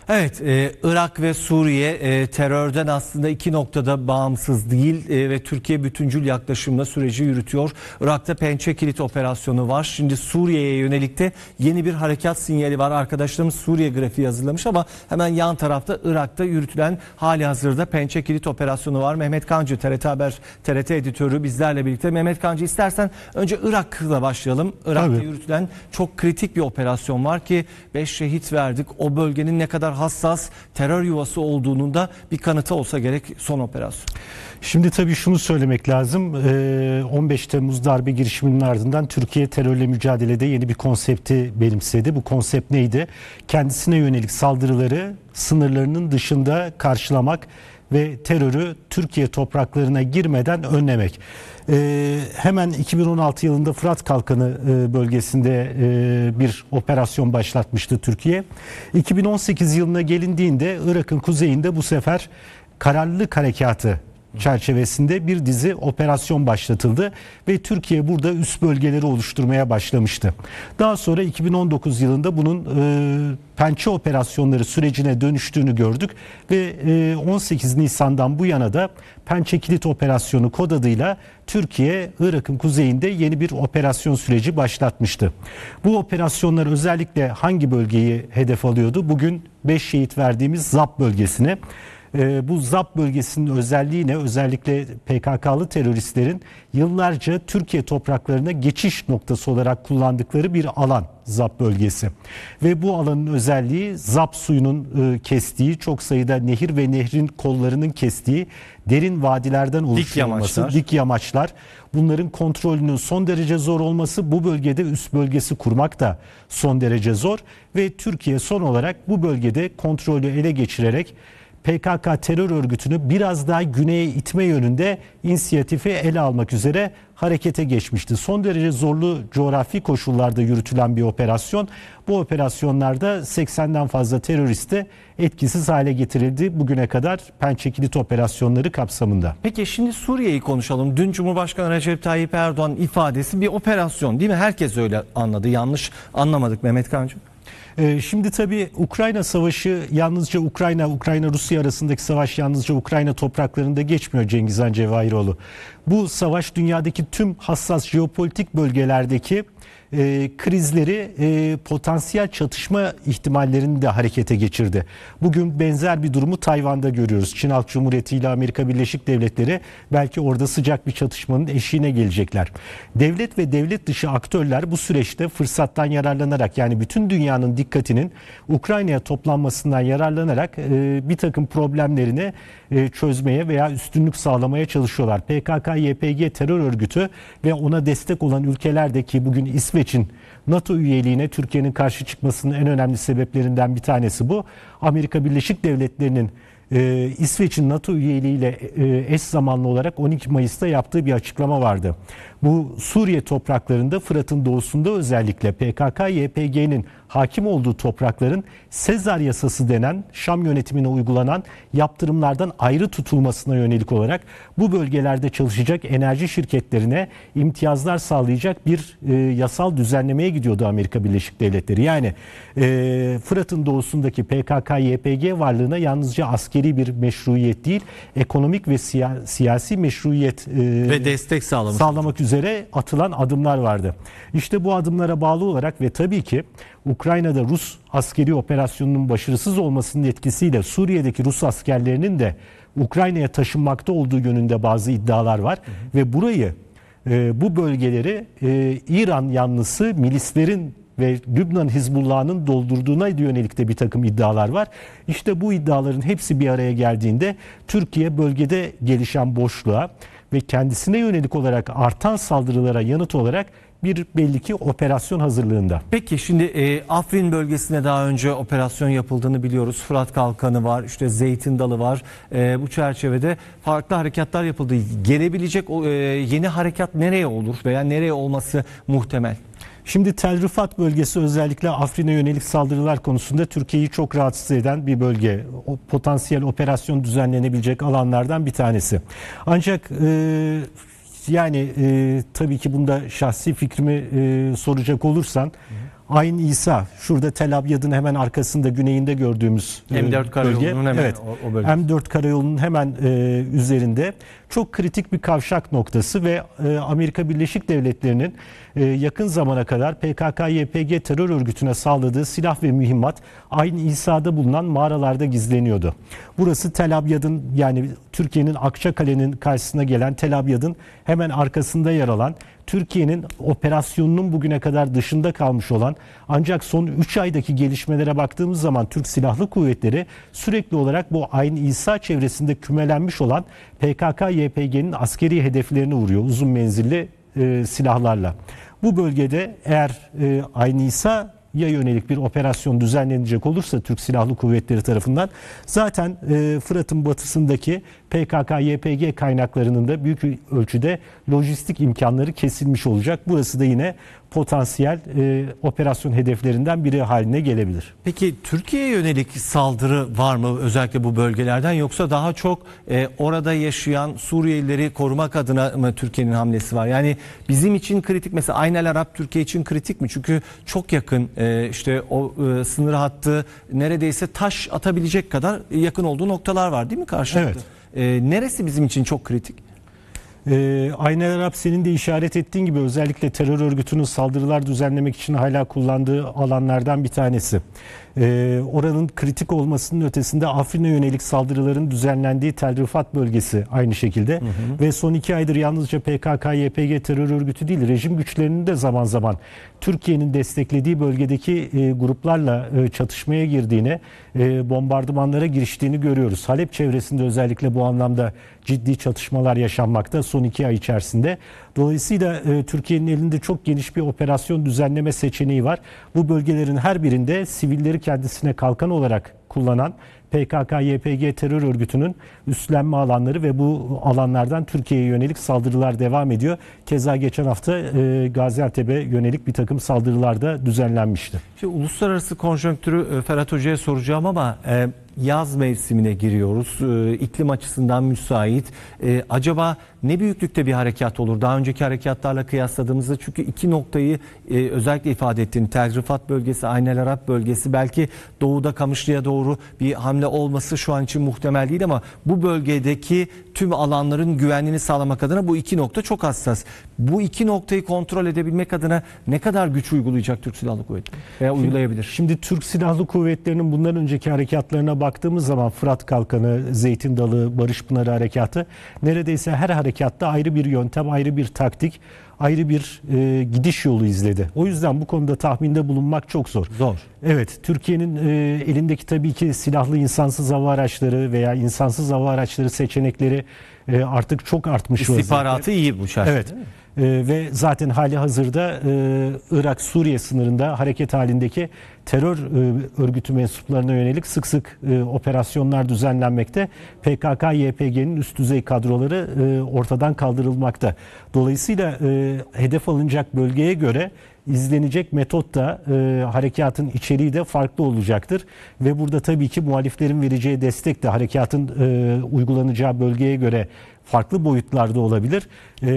Evet, Irak ve Suriye terörden aslında iki noktada bağımsız değil ve Türkiye bütüncül yaklaşımla süreci yürütüyor. Irak'ta Pençe Kilit operasyonu var. Şimdi Suriye'ye yönelik de yeni bir harekat sinyali var. Arkadaşlarımız Suriye grafiği hazırlamış ama hemen yan tarafta Irak'ta yürütülen hali hazırda Pençe Kilit operasyonu var. Mehmet Kancı, TRT Haber, TRT editörü bizlerle birlikte. Mehmet Kancı, istersen önce Irak'la başlayalım. Irak'ta yürütülen çok kritik bir operasyon var ki 5 şehit verdik. O bölgenin ne kadar hassas terör yuvası olduğunun da bir kanıtı olsa gerek son operasyon. Şimdi tabii şunu söylemek lazım. 15 Temmuz darbe girişiminin ardından Türkiye terörle mücadelede yeni bir konsepti benimsedi. Bu konsept neydi? Kendisine yönelik saldırıları sınırlarının dışında karşılamak ve terörü Türkiye topraklarına girmeden önlemek. Hemen 2016 yılında Fırat Kalkanı bölgesinde bir operasyon başlatmıştı Türkiye. 2018 yılına gelindiğinde Irak'ın kuzeyinde bu sefer Kararlılık Harekatı çerçevesinde bir dizi operasyon başlatıldı ve Türkiye burada üst bölgeleri oluşturmaya başlamıştı. Daha sonra 2019 yılında bunun pençe operasyonları sürecine dönüştüğünü gördük ve 18 Nisan'dan bu yana da Pençe Kilit operasyonu kod adıyla Türkiye Irak'ın kuzeyinde yeni bir operasyon süreci başlatmıştı. Bu operasyonlar özellikle hangi bölgeyi hedef alıyordu? Bugün 5 şehit verdiğimiz ZAP bölgesine. Bu ZAP bölgesinin özelliği ne? Özellikle PKK'lı teröristlerin yıllarca Türkiye topraklarına geçiş noktası olarak kullandıkları bir alan ZAP bölgesi. Ve bu alanın özelliği ZAP suyunun kestiği, çok sayıda nehir ve nehrin kollarının kestiği derin vadilerden oluşturulması, dik yamaçlar. Bunların kontrolünün son derece zor olması, bu bölgede üst bölgesi kurmak da son derece zor ve Türkiye son olarak bu bölgede kontrolü ele geçirerek PKK terör örgütünü biraz daha güneye itme yönünde inisiyatifi ele almak üzere harekete geçmişti. Son derece zorlu coğrafi koşullarda yürütülen bir operasyon. Bu operasyonlarda 80'den fazla terörist de etkisiz hale getirildi bugüne kadar Pençe Kilit operasyonları kapsamında. Peki şimdi Suriye'yi konuşalım. Dün Cumhurbaşkanı Recep Tayyip Erdoğan ifadesi bir operasyon değil mi? Herkes öyle anladı. Yanlış anlamadık Mehmet Kancı. Şimdi tabii Ukrayna Savaşı yalnızca Ukrayna-Rusya arasındaki savaş yalnızca Ukrayna topraklarında geçmiyor Cengizhan Cevahiroğlu. Bu savaş dünyadaki tüm hassas jeopolitik bölgelerdeki krizleri, potansiyel çatışma ihtimallerini de harekete geçirdi. Bugün benzer bir durumu Tayvan'da görüyoruz. Çin Halk Cumhuriyeti ile Amerika Birleşik Devletleri belki orada sıcak bir çatışmanın eşiğine gelecekler. Devlet ve devlet dışı aktörler bu süreçte fırsattan yararlanarak, yani bütün dünyanın dikkatinin Ukrayna'ya toplanmasından yararlanarak bir takım problemlerini çözmeye veya üstünlük sağlamaya çalışıyorlar. PKK-YPG terör örgütü ve ona destek olan ülkelerdeki bugün İsveç'in NATO üyeliğine Türkiye'nin karşı çıkmasının en önemli sebeplerinden bir tanesi bu. Amerika Birleşik Devletleri'nin İsveç'in NATO üyeliğiyle eş zamanlı olarak 12 Mayıs'ta yaptığı bir açıklama vardı. Bu Suriye topraklarında, Fırat'ın doğusunda özellikle PKK-YPG'nin hakim olduğu toprakların Sezar yasası denen Şam yönetimine uygulanan yaptırımlardan ayrı tutulmasına yönelik olarak bu bölgelerde çalışacak enerji şirketlerine imtiyazlar sağlayacak bir yasal düzenlemeye gidiyordu Amerika Birleşik Devletleri. Yani Fırat'ın doğusundaki PKK-YPG varlığına yalnızca askeri bir meşruiyet değil, ekonomik ve siyasi meşruiyet ve destek sağlamak üzere atılan adımlar vardı. İşte bu adımlara bağlı olarak ve tabii ki Ukrayna'da Rus askeri operasyonunun başarısız olmasının etkisiyle Suriye'deki Rus askerlerinin de Ukrayna'ya taşınmakta olduğu yönünde bazı iddialar var. Ve burayı, bu bölgeleri İran yanlısı milislerin ve Lübnan Hizbullah'ın doldurduğuna yönelik de bir takım iddialar var. İşte bu iddiaların hepsi bir araya geldiğinde Türkiye bölgede gelişen boşluğa ve kendisine yönelik olarak artan saldırılara yanıt olarak bir belli ki operasyon hazırlığında. Peki şimdi Afrin bölgesine daha önce operasyon yapıldığını biliyoruz. Fırat Kalkanı var, işte Zeytin Dalı var. Bu çerçevede farklı harekatlar yapıldı. Gelebilecek yeni harekat nereye olur veya nereye olması muhtemel? Şimdi Tel Rifat bölgesi özellikle Afrin'e yönelik saldırılar konusunda Türkiye'yi çok rahatsız eden bir bölge. O potansiyel operasyon düzenlenebilecek alanlardan bir tanesi. Ancak tabii ki bunda şahsi fikrimi soracak olursan Ayn İsa, şurada Tel Abyad'ın hemen arkasında güneyinde gördüğümüz M4 karayolunun hemen evet, o bölge. M4 karayolunun hemen üzerinde çok kritik bir kavşak noktası ve Amerika Birleşik Devletleri'nin yakın zamana kadar PKK-YPG terör örgütüne sağladığı silah ve mühimmat Ayn İsa'da bulunan mağaralarda gizleniyordu. Burası Tel Abyad'ın, yani Türkiye'nin Akçakale'nin karşısına gelen Tel Abyad'ın hemen arkasında yer alan, Türkiye'nin operasyonunun bugüne kadar dışında kalmış olan, ancak son 3 aydaki gelişmelere baktığımız zaman Türk Silahlı Kuvvetleri sürekli olarak bu Ayn İsa çevresinde kümelenmiş olan PKK-YPG'nin askeri hedeflerini vuruyor uzun menzilli silahlarla. Bu bölgede eğer Ayn İsa'ya yönelik bir operasyon düzenlenecek olursa Türk Silahlı Kuvvetleri tarafından, zaten Fırat'ın batısındaki PKK-YPG kaynaklarının da büyük ölçüde lojistik imkanları kesilmiş olacak. Burası da yine potansiyel operasyon hedeflerinden biri haline gelebilir. Peki Türkiye'ye yönelik saldırı var mı özellikle bu bölgelerden, yoksa daha çok orada yaşayan Suriyelileri korumak adına mı Türkiye'nin hamlesi var? Yani bizim için kritik, mesela Ayn el Arab Türkiye için kritik mi? Çünkü çok yakın, işte o sınır hattı neredeyse taş atabilecek kadar yakın olduğu noktalar var değil mi karşılıklı? Evet. Neresi bizim için çok kritik? Ayn el Arab, senin de işaret ettiğin gibi, özellikle terör örgütünün saldırılar düzenlemek için hala kullandığı alanlardan bir tanesi. Oranın kritik olmasının ötesinde Afrin'e yönelik saldırıların düzenlendiği Tel Rifat bölgesi aynı şekilde. Ve son 2 aydır yalnızca PKK-YPG terör örgütü değil, rejim güçlerinin de zaman zaman Türkiye'nin desteklediği bölgedeki gruplarla çatışmaya girdiğini, bombardımanlara giriştiğini görüyoruz. Halep çevresinde özellikle bu anlamda ciddi çatışmalar yaşanmakta son 2 ay içerisinde. Dolayısıyla Türkiye'nin elinde çok geniş bir operasyon düzenleme seçeneği var. Bu bölgelerin her birinde sivilleri kendisine kalkan olarak kullanan PKK-YPG terör örgütünün üstlenme alanları ve bu alanlardan Türkiye'ye yönelik saldırılar devam ediyor. Keza geçen hafta Gaziantep'e yönelik bir takım saldırılar da düzenlenmişti. Şimdi uluslararası konjonktürü Ferhat Hoca'ya soracağım ama yaz mevsimine giriyoruz. İklim açısından müsait. Acaba ne büyüklükte bir harekat olur? Daha önceki harekatlarla kıyasladığımızda, çünkü iki noktayı özellikle ifade ettiğin Tel Rifat bölgesi, Ayn el Arab bölgesi, belki doğuda Kamışlı'ya doğru bir hamle olması şu an için muhtemel değil ama bu bölgedeki tüm alanların güvenliğini sağlamak adına bu iki nokta çok hassas. Bu iki noktayı kontrol edebilmek adına ne kadar güç uygulayacak Türk Silahlı Kuvvetleri veya uygulayabilir? Şimdi Türk Silahlı Kuvvetleri'nin bundan önceki harekatlarına baktığımız zaman Fırat Kalkanı, Zeytin Dalı, Barış Pınarı harekatı, neredeyse her harekatta ayrı bir yöntem, ayrı bir taktik, ayrı bir gidiş yolu izledi. O yüzden bu konuda tahminde bulunmak çok zor. Evet, Türkiye'nin elindeki tabii ki silahlı insansız hava araçları veya insansız hava araçları seçenekleri artık çok artmış. İstihbaratı iyi bu çerçevede. Evet. Ve zaten hali hazırda Irak-Suriye sınırında hareket halindeki terör örgütü mensuplarına yönelik sık sık operasyonlar düzenlenmekte. PKK-YPG'nin üst düzey kadroları ortadan kaldırılmakta. Dolayısıyla hedef alınacak bölgeye göre izlenecek metot da harekatın içeriği de farklı olacaktır. Ve burada tabii ki muhaliflerin vereceği destek de harekatın uygulanacağı bölgeye göre farklı boyutlarda olabilir.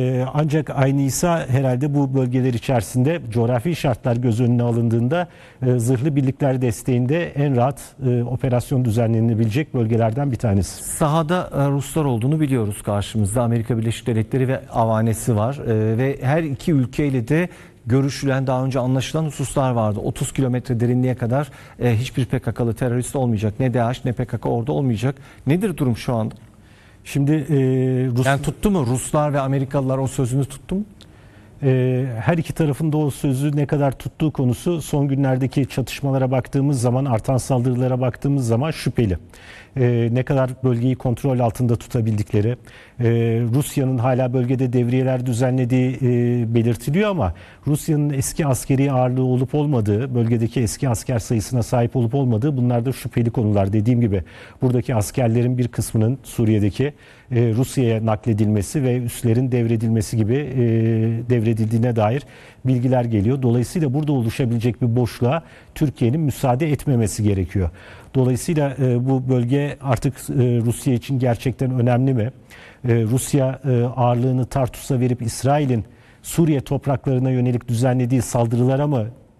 Ancak Ayn İsa herhalde bu bölgeler içerisinde coğrafi şartlar göz önüne alındığında zırhlı birlikler desteğinde en rahat operasyon düzenlenebilecek bölgelerden bir tanesi. Sahada Ruslar olduğunu biliyoruz karşımızda. Amerika Birleşik Devletleri ve avanesi var. Ve her iki ülkeyle de görüşülen, daha önce anlaşılan hususlar vardı. 30 kilometre derinliğe kadar hiçbir PKK'lı terörist olmayacak. Ne DAEŞ ne PKK orada olmayacak. Nedir durum şu anda? Şimdi yani tuttu mu? Ruslar ve Amerikalılar o sözünü tuttu mu? Her iki tarafın da o sözü ne kadar tuttuğu konusu son günlerdeki çatışmalara baktığımız zaman, artan saldırılara baktığımız zaman şüpheli. Ne kadar bölgeyi kontrol altında tutabildikleri, Rusya'nın hala bölgede devriyeler düzenlediği belirtiliyor ama Rusya'nın eski askeri ağırlığı olup olmadığı, bölgedeki eski asker sayısına sahip olup olmadığı, bunlar da şüpheli konular. Dediğim gibi buradaki askerlerin bir kısmının Suriye'deki Rusya'ya nakledilmesi ve üslerin devredilmesi gibi devredildiğine dair bilgiler geliyor. Dolayısıyla burada oluşabilecek bir boşluğa Türkiye'nin müsaade etmemesi gerekiyor. Dolayısıyla bu bölge artık Rusya için gerçekten önemli mi? Rusya ağırlığını Tartus'a verip İsrail'in Suriye topraklarına yönelik düzenlediği saldırılara mı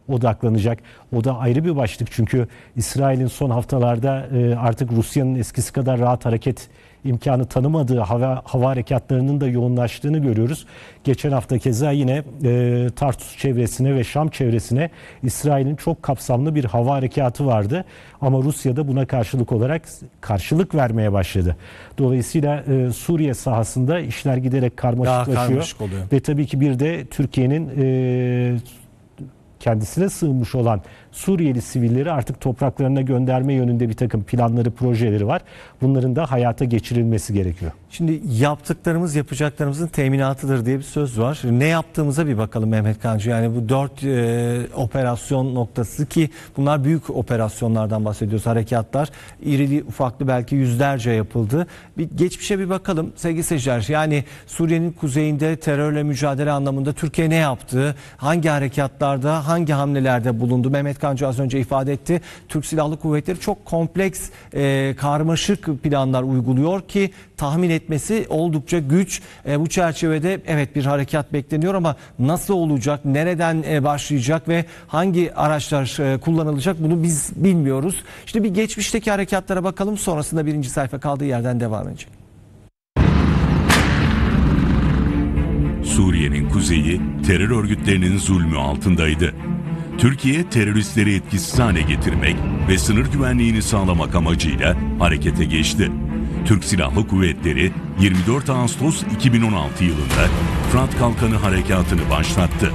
odaklanacak. O da ayrı bir başlık çünkü İsrail'in son haftalarda artık Rusya'nın eskisi kadar rahat hareket imkanı tanımadığı hava harekatlarının da yoğunlaştığını görüyoruz. Geçen hafta keza yine Tartus çevresine ve Şam çevresine İsrail'in çok kapsamlı bir hava harekatı vardı. Ama Rusya da buna karşılık vermeye başladı. Dolayısıyla Suriye sahasında işler giderek karmaşıklaşıyor. Ve tabii ki bir de Türkiye'nin kendisine sığınmış olan Suriyeli sivilleri artık topraklarına gönderme yönünde bir takım planları, projeleri var. Bunların da hayata geçirilmesi gerekiyor. Şimdi yaptıklarımız yapacaklarımızın teminatıdır diye bir söz var. Ne yaptığımıza bir bakalım Mehmet Kancı. Yani bu 4 operasyon noktası ki bunlar büyük operasyonlardan bahsediyoruz. Harekatlar irili ufaklı belki yüzlerce yapıldı. Bir geçmişe bir bakalım sevgili seyirciler. Yani Suriye'nin kuzeyinde terörle mücadele anlamında Türkiye ne yaptı? Hangi harekatlarda, hangi hamlelerde bulundu? Mehmet Kancı az önce ifade etti. Türk Silahlı Kuvvetleri çok kompleks, karmaşık planlar uyguluyor ki tahmin etmesi oldukça güç. Bu çerçevede evet bir harekat bekleniyor ama nasıl olacak, nereden başlayacak ve hangi araçlar kullanılacak bunu biz bilmiyoruz. İşte bir geçmişteki harekatlara bakalım, sonrasında birinci sayfa kaldığı yerden devam edecek. Suriye'nin kuzeyi terör örgütlerinin zulmü altındaydı. Türkiye teröristleri etkisiz hale getirmek ve sınır güvenliğini sağlamak amacıyla harekete geçti. Türk Silahlı Kuvvetleri 24 Ağustos 2016 yılında Fırat Kalkanı Harekatı'nı başlattı.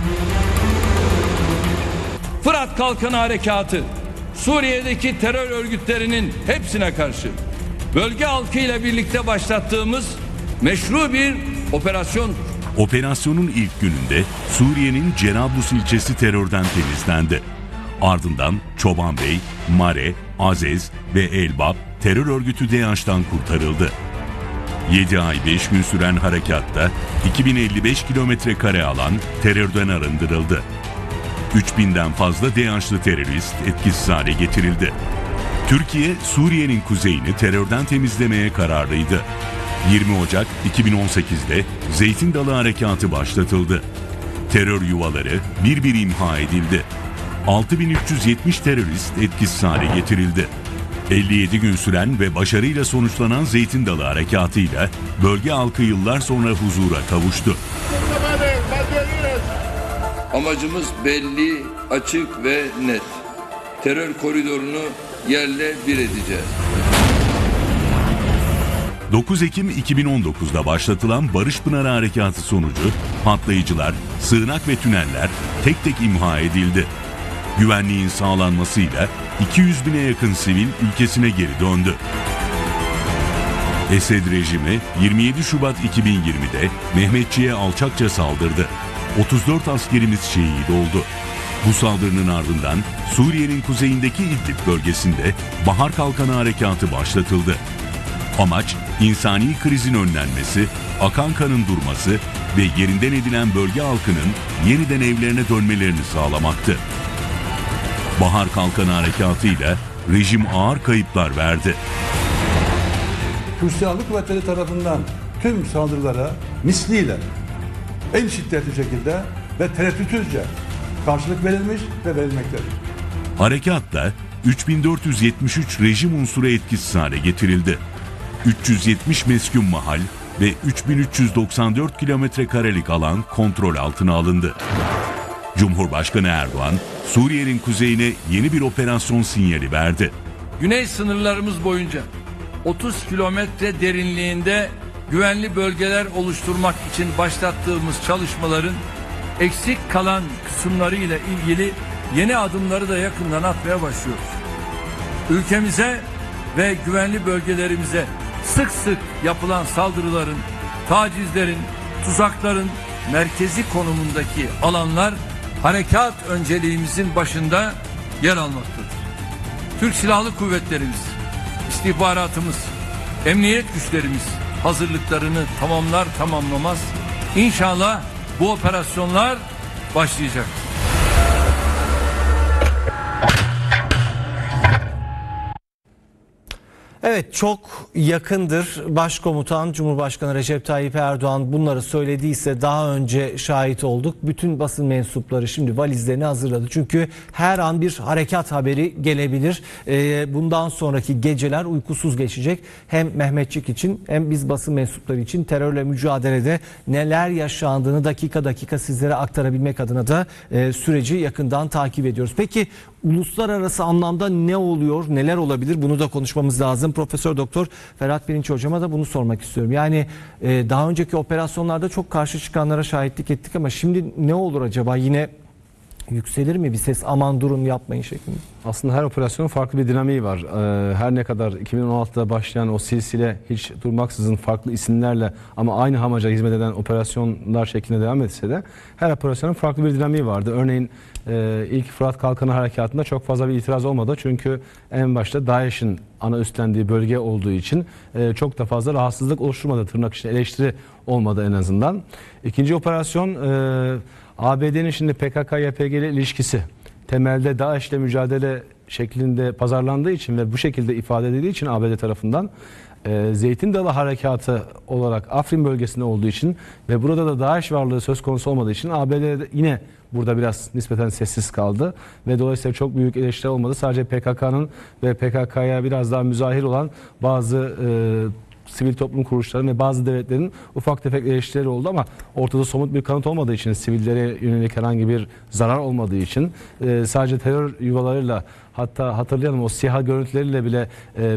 Fırat Kalkanı Harekatı, Suriye'deki terör örgütlerinin hepsine karşı bölge halkıyla birlikte başlattığımız meşru bir operasyondur. Operasyonun ilk gününde Suriye'nin Cerablus ilçesi terörden temizlendi. Ardından Çobanbey, Mare, Azez ve Elbap terör örgütü DAEŞ'tan kurtarıldı. 7 ay 5 gün süren harekatta 2055 kilometre kare alan terörden arındırıldı. 3000'den fazla DAEŞ'lı terörist etkisiz hale getirildi. Türkiye, Suriye'nin kuzeyini terörden temizlemeye kararlıydı. 20 Ocak 2018'de Zeytin Dalı Harekatı başlatıldı. Terör yuvaları bir bir imha edildi. 6370 terörist etkisiz hale getirildi. 57 gün süren ve başarıyla sonuçlanan Zeytin Dalı Harekatı'yla bölge halkı yıllar sonra huzura kavuştu. Amacımız belli, açık ve net. Terör koridorunu yerle bir edeceğiz. 9 Ekim 2019'da başlatılan Barış Pınarı Harekatı sonucu patlayıcılar, sığınak ve tüneller tek tek imha edildi. Güvenliğin sağlanmasıyla 200 bine yakın sivil ülkesine geri döndü. Esed rejimi 27 Şubat 2020'de Mehmetçiğe alçakça saldırdı. 34 askerimiz şehit oldu. Bu saldırının ardından Suriye'nin kuzeyindeki İdlib bölgesinde Bahar Kalkanı Harekatı başlatıldı. Amaç insani krizin önlenmesi, akan kanın durması ve yerinden edilen bölge halkının yeniden evlerine dönmelerini sağlamaktı. Bahar Kalkanı Harekatı'yla rejim ağır kayıplar verdi. Türk Silahlı Kuvvetleri tarafından tüm saldırılara misliyle en şiddetli şekilde ve tereddütsüzce karşılık verilmiş ve verilmektedir. Harekatta 3473 rejim unsuru etkisiz hale getirildi. 370 meskun mahal ve 3394 kilometre karelik alan kontrol altına alındı. Cumhurbaşkanı Erdoğan, Suriye'nin kuzeyine yeni bir operasyon sinyali verdi. Güney sınırlarımız boyunca 30 kilometre derinliğinde güvenli bölgeler oluşturmak için başlattığımız çalışmaların eksik kalan kısımlarıyla ilgili yeni adımları da yakından atmaya başlıyoruz. Ülkemize ve güvenli bölgelerimize sık sık yapılan saldırıların, tacizlerin, tuzakların merkezi konumundaki alanlar harekat önceliğimizin başında yer almaktadır. Türk Silahlı Kuvvetlerimiz, istihbaratımız, emniyet güçlerimiz hazırlıklarını tamamlamaz. İnşallah bu operasyonlar başlayacak. Evet, çok yakındır. Başkomutan Cumhurbaşkanı Recep Tayyip Erdoğan bunları söylediyse daha önce şahit olduk. Bütün basın mensupları şimdi valizlerini hazırladı. Çünkü her an bir harekat haberi gelebilir. Bundan sonraki geceler uykusuz geçecek. Hem Mehmetçik için hem biz basın mensupları için terörle mücadelede neler yaşandığını dakika dakika sizlere aktarabilmek adına da süreci yakından takip ediyoruz. Peki uluslararası anlamda ne oluyor, neler olabilir? Bunu da konuşmamız lazım. Profesör Doktor Ferhat Pirinç hocama da bunu sormak istiyorum. Yani daha önceki operasyonlarda çok karşı çıkanlara şahitlik ettik ama şimdi ne olur acaba? Yine yükselir mi bir ses, aman durun yapmayın şeklinde? Aslında her operasyonun farklı bir dinamiği var. Her ne kadar 2016'da başlayan o silsile hiç durmaksızın farklı isimlerle ama aynı amaca hizmet eden operasyonlar şeklinde devam etse de her operasyonun farklı bir dinamiği vardı. Örneğin ilk Fırat Kalkanı Harekatı'nda çok fazla bir itiraz olmadı. Çünkü en başta DAEŞ'in ana üstlendiği bölge olduğu için çok da fazla rahatsızlık oluşturmadı. Tırnak içinde eleştiri olmadı en azından. İkinci operasyon ABD'nin şimdi PKK-YPG ile ilişkisi temelde DAEŞ'le mücadele şeklinde pazarlandığı için ve bu şekilde ifade edildiği için ABD tarafından Zeytin Dalı Harekatı olarak Afrin bölgesinde olduğu için ve burada da DAEŞ varlığı söz konusu olmadığı için ABD yine burada biraz nispeten sessiz kaldı ve dolayısıyla çok büyük eleştiri olmadı. Sadece PKK'nın ve PKK'ya biraz daha müzahir olan bazı sivil toplum kuruluşları ve bazı devletlerin ufak tefek eleştirileri oldu ama ortada somut bir kanıt olmadığı için, sivillere yönelik herhangi bir zarar olmadığı için sadece terör yuvalarıyla, hatta hatırlayalım o SİHA görüntüleriyle bile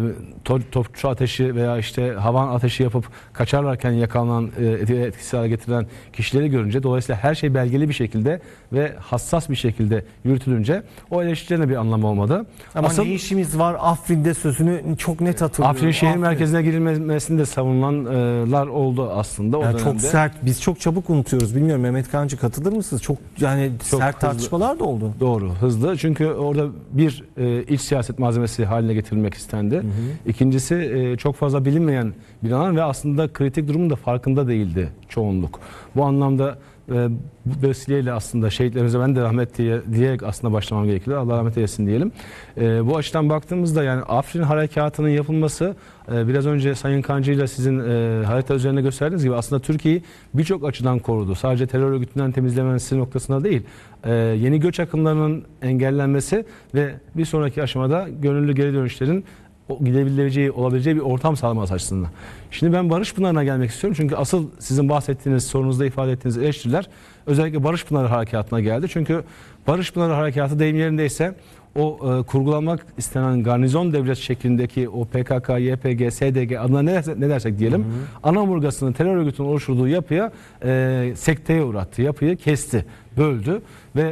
topçu ateşi veya işte havan ateşi yapıp kaçarlarken yakalanan, etkisiz hale getirilen kişileri görünce, dolayısıyla her şey belgeli bir şekilde ve hassas bir şekilde yürütülünce o eleştirilerine bir anlam olmadı. Ama ne işimiz var Afrin'de sözünü çok net hatırlıyorum. Afrin şehir merkezine girilmesini de savunulanlar oldu aslında o yani dönemde. Çok sert, biz çok çabuk unutuyoruz. Bilmiyorum, Mehmet Kancı katılır mısınız? Çok Çok sert hızlı tartışmalar da oldu. Doğru, hızlı. Çünkü orada bir iç siyaset malzemesi haline getirilmek istendi. İkincisi çok fazla bilinmeyen bir alan ve aslında kritik durumun da farkında değildi çoğunluk. Bu anlamda bu vesileyle aslında şehitlerimize ben de rahmet diyerek aslında başlamam gerekiyor. Allah rahmet eylesin diyelim. Bu açıdan baktığımızda yani Afrin harekatının yapılması biraz önce Sayın Kancı ile sizin harita üzerine gösterdiğiniz gibi aslında Türkiye'yi birçok açıdan korudu. Sadece terör örgütünden temizlemesi noktasında değil. Yeni göç akımlarının engellenmesi ve bir sonraki aşamada gönüllü geri dönüşlerin olabileceği bir ortam sağlaması açısından. Şimdi ben Barış Pınarı'na gelmek istiyorum. Çünkü asıl sizin bahsettiğiniz, sorunuzda ifade ettiğiniz eleştiriler özellikle Barış Pınarı Harekatı'na geldi. Çünkü Barış Pınarı Harekatı deyim yerindeyse o kurgulanmak istenen garnizon devlet şeklindeki o PKK, YPG, SDG adına ne dersek diyelim, ana omurgasının terör örgütünün oluşturduğu yapıya sekteye uğrattı. Yapıyı kesti, böldü ve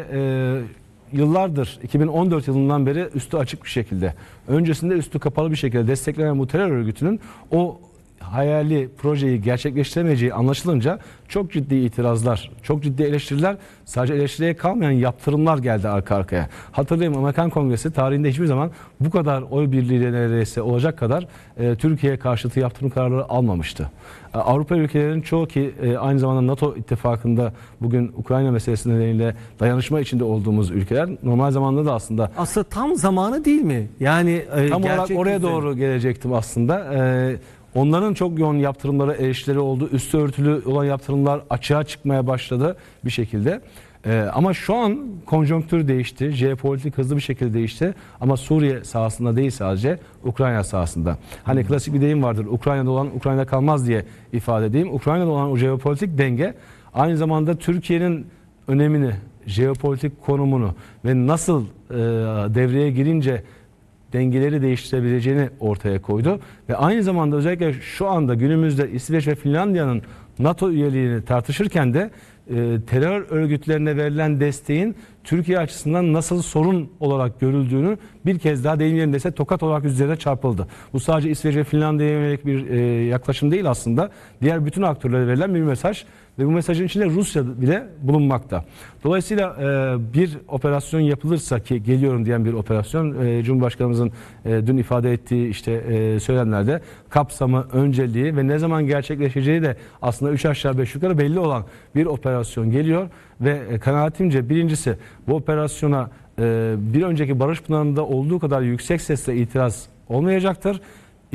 yıllardır 2014 yılından beri üstü açık bir şekilde, öncesinde üstü kapalı bir şekilde desteklenen bu terör örgütünün o hayali projeyi gerçekleştiremeyeceği anlaşılınca çok ciddi itirazlar, çok ciddi eleştiriler, sadece eleştiriye kalmayan yaptırımlar geldi arka arkaya. Hatırlayın, Amerikan Kongresi tarihinde hiçbir zaman bu kadar oy birliğiyle neredeyse olacak kadar Türkiye karşıtı yaptırım kararları almamıştı. Avrupa ülkelerinin çoğu ki aynı zamanda NATO ittifakında bugün Ukrayna meselesi nedeniyle dayanışma içinde olduğumuz ülkeler normal zamanda da aslında tam zamanı değil mi? Yani tam olarak oraya doğru gelecektim aslında. Onların çok yoğun yaptırımları, eleştirileri oldu. Üstü örtülü olan yaptırımlar açığa çıkmaya başladı bir şekilde. Ama şu an konjonktür değişti. Jeopolitik hızlı bir şekilde değişti. Ama Suriye sahasında değil, sadece Ukrayna sahasında. Hani klasik bir deyim vardır. Ukrayna'da olan Ukrayna'da kalmaz diye ifade edeyim. Ukrayna'da olan o jeopolitik denge aynı zamanda Türkiye'nin önemini, jeopolitik konumunu ve nasıl devreye girince dengeleri değiştirebileceğini ortaya koydu. Ve aynı zamanda özellikle şu anda günümüzde İsveç ve Finlandiya'nın NATO üyeliğini tartışırken de terör örgütlerine verilen desteğin Türkiye açısından nasıl sorun olarak görüldüğünü bir kez daha deyim yerindeyse tokat olarak üzerine çarpıldı. Bu sadece İsveç ve Finlandiya'ya yönelik bir yaklaşım değil aslında. Diğer bütün aktörlere verilen bir mesaj ve bu mesajın içinde Rusya bile bulunmakta. Dolayısıyla bir operasyon yapılırsa, ki geliyorum diyen bir operasyon, Cumhurbaşkanımızın dün ifade ettiği işte söylemlerde kapsamı, önceliği ve ne zaman gerçekleşeceği de aslında 3 aşağı 5 yukarı belli olan bir operasyon geliyor ve kanaatimce birincisi bu operasyona bir önceki Barış Pınarı'nda olduğu kadar yüksek sesle itiraz olmayacaktır.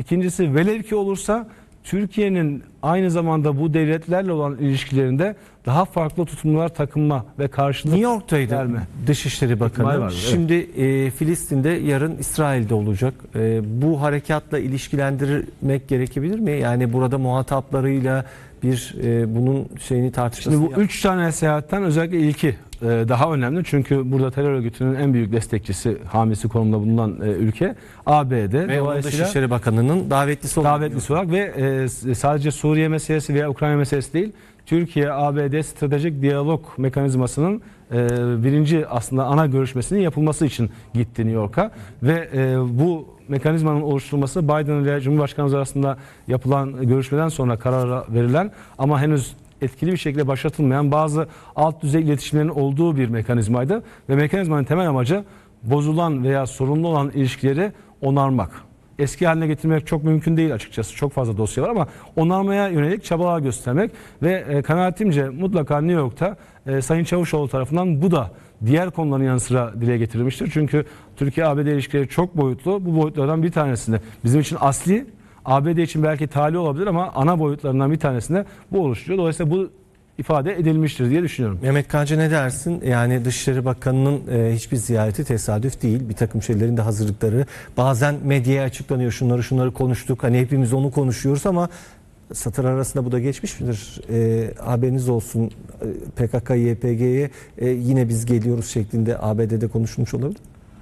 İkincisi, velev ki olursa Türkiye'nin aynı zamanda bu devletlerle olan ilişkilerinde daha farklı tutumlar takınma ve karşılık New York'taydı verme. Dışişleri Bakanı. İhtimal var, evet. Şimdi Filistin'de, yarın İsrail'de olacak. Bu harekatla ilişkilendirmek gerekebilir mi? Yani burada muhataplarıyla bir bunun şeyini tartışmasını Şimdi bu 3 tane seyahatten özellikle ilki daha önemli. Çünkü burada terör örgütünün en büyük destekçisi, hamisi konumda bulunan ülke ABD. ve onun Dışişleri Bakanı'nın davetlisi olarak ve sadece Suriye meselesi veya Ukrayna meselesi değil, Türkiye-ABD stratejik diyalog mekanizmasının birinci aslında ana görüşmesinin yapılması için gitti New York'a ve bu mekanizmanın oluşturulması Biden ile Cumhurbaşkanımız arasında yapılan görüşmeden sonra karara verilen ama henüz etkili bir şekilde başlatılmayan bazı alt düzey iletişimlerin olduğu bir mekanizmaydı ve mekanizmanın temel amacı bozulan veya sorunlu olan ilişkileri onarmak. Eski haline getirmek çok mümkün değil açıkçası. Çok fazla dosya var ama onarmaya yönelik çabalar göstermek ve kanaatimce mutlaka New York'ta Sayın Çavuşoğlu tarafından bu da diğer konuların yanı sıra dile getirilmiştir. Çünkü Türkiye-ABD ilişkileri çok boyutlu. Bu boyutlardan bir tanesinde bizim için asli, ABD için belki tali olabilir ama ana boyutlarından bir tanesinde bu oluşturuyor. Dolayısıyla bu ifade edilmiştir diye düşünüyorum. Mehmet Kancı, ne dersin? Yani Dışişleri Bakanı'nın hiçbir ziyareti tesadüf değil. Bir takım şeylerin de hazırlıkları. Bazen medyaya açıklanıyor, şunları konuştuk. Hani hepimiz onu konuşuyoruz ama satır arasında bu da geçmiş midir? Haberiniz olsun, PKK, YPG'ye yine biz geliyoruz şeklinde ABD'de konuşulmuş olabilir.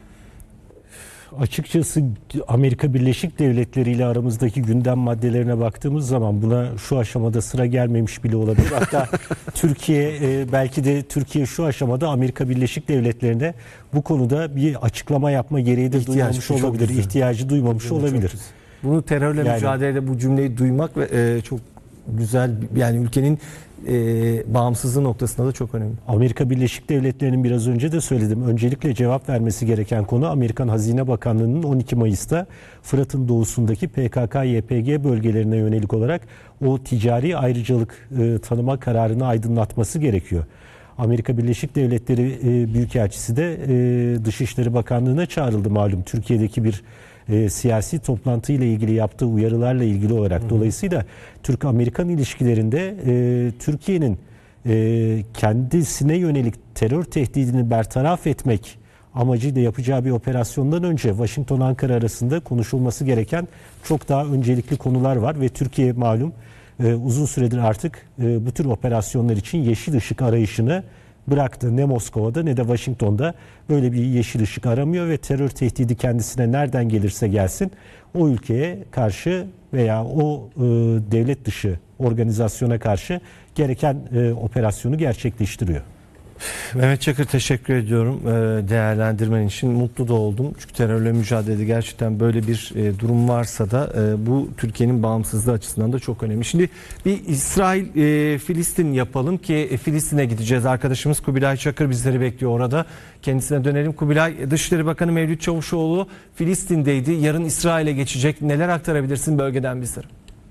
Açıkçası Amerika Birleşik Devletleri ile aramızdaki gündem maddelerine baktığımız zaman buna şu aşamada sıra gelmemiş bile olabilir. Hatta Türkiye belki de Türkiye şu aşamada Amerika Birleşik Devletleri'ne bu konuda bir açıklama yapma gereği de duymamış olabilir. İhtiyacı duymamış olabilir. Bunu terörle mücadelede bu cümleyi duymak ve çok güzel, yani ülkenin bağımsızlığı noktasında da çok önemli. Amerika Birleşik Devletleri'nin biraz önce de söyledim. Öncelikle cevap vermesi gereken konu Amerikan Hazine Bakanlığı'nın 12 Mayıs'ta Fırat'ın doğusundaki PKK-YPG bölgelerine yönelik olarak o ticari ayrıcalık tanıma kararını aydınlatması gerekiyor. Amerika Birleşik Devletleri Büyükelçisi de Dışişleri Bakanlığı'na çağrıldı malum. Türkiye'deki bir siyasi toplantıyla ilgili yaptığı uyarılarla ilgili olarak. Dolayısıyla Türk-Amerikan ilişkilerinde Türkiye'nin kendisine yönelik terör tehdidini bertaraf etmek amacıyla yapacağı bir operasyondan önce Washington-Ankara arasında konuşulması gereken çok daha öncelikli konular var ve Türkiye malum uzun süredir artık bu tür operasyonlar için yeşil ışık arayışını bıraktı. Ne Moskova'da ne de Washington'da böyle bir yeşil ışık aramıyor ve terör tehdidi kendisine nereden gelirse gelsin o ülkeye karşı veya o devlet dışı organizasyona karşı gereken operasyonu gerçekleştiriyor. Mehmet Çakır, teşekkür ediyorum değerlendirmen için. Mutlu da oldum. Çünkü terörle mücadelede gerçekten böyle bir durum varsa da bu Türkiye'nin bağımsızlığı açısından da çok önemli. Şimdi bir İsrail-Filistin yapalım ki Filistin'e gideceğiz. Arkadaşımız Kubilay Çakır bizleri bekliyor orada. Kendisine dönelim. Kubilay, Dışişleri Bakanı Mevlüt Çavuşoğlu Filistin'deydi. Yarın İsrail'e geçecek. Neler aktarabilirsin bölgeden bizlere?